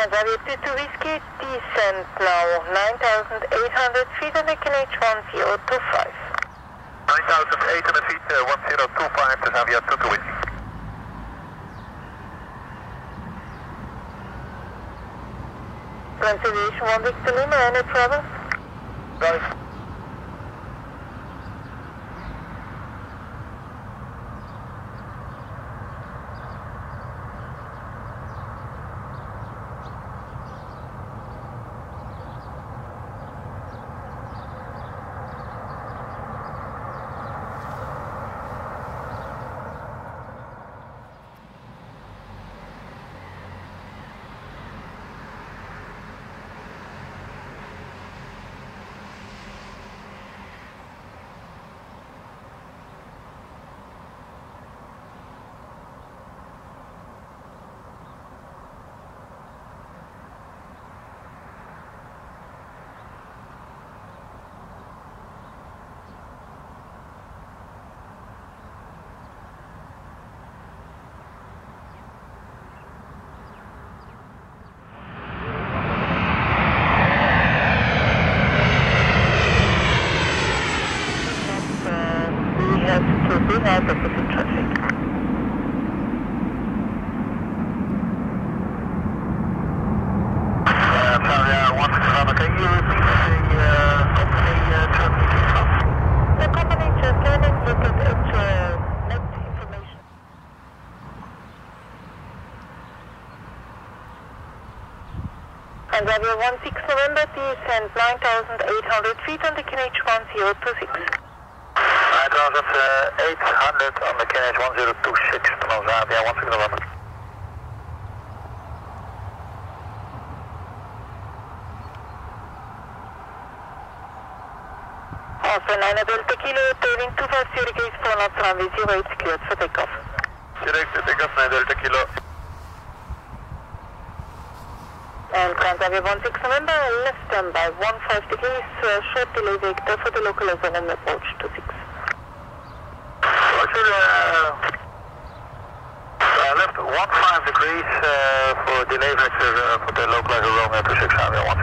Xavier 22 Whiskey, descent now 9,800 feet on the KNH 1025. 9,800 feet, 1025 to Xavier 22 Whiskey. Consideration 1 Victor Lima, any trouble? Right. Out of the traffic. Sorry, 165, can you repeat the company transmission? The company just learning look at net information. And Xavier 16 November, descent 9,800 feet on the KNH 1026. 9,800 on the KNH 1026 from Xavier 16 November. Also 9 Delta Kilo, turning 250 degrees for knots, runway 08 cleared for takeoff. Direct to takeoff 9 Delta Kilo. And Xavier 16 November, left standby 15 degrees, short delay vector for the local zone approach 26. Roger, left 15 degrees for delay vector for the localizer Romeo 26 Xavier 16.